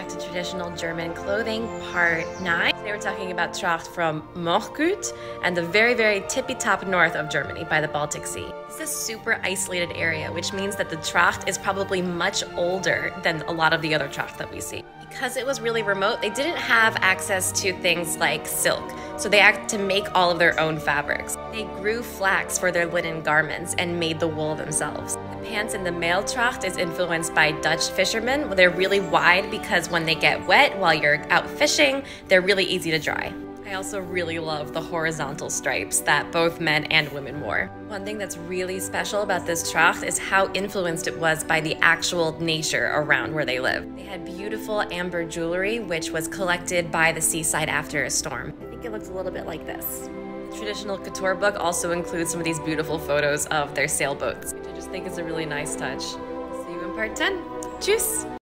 back to traditional German clothing, part 9. Today we're talking about Tracht from Mochgut and the very, very tippy-top north of Germany by the Baltic Sea. It's a super isolated area, which means that the Tracht is probably much older than a lot of the other Tracht that we see. Because it was really remote, they didn't have access to things like silk, so they had to make all of their own fabrics. They grew flax for their linen garments and made the wool themselves. The pants in the male Tracht is influenced by Dutch fishermen. They're really wide because when they get wet while you're out fishing, they're really easy to dry. I also really love the horizontal stripes that both men and women wore. One thing that's really special about this Tracht is how influenced it was by the actual nature around where they live. They had beautiful amber jewelry, which was collected by the seaside after a storm. I think it looks a little bit like this. The traditional couture book also includes some of these beautiful photos of their sailboats, which I just think is a really nice touch. See you in part 10. Tschüss!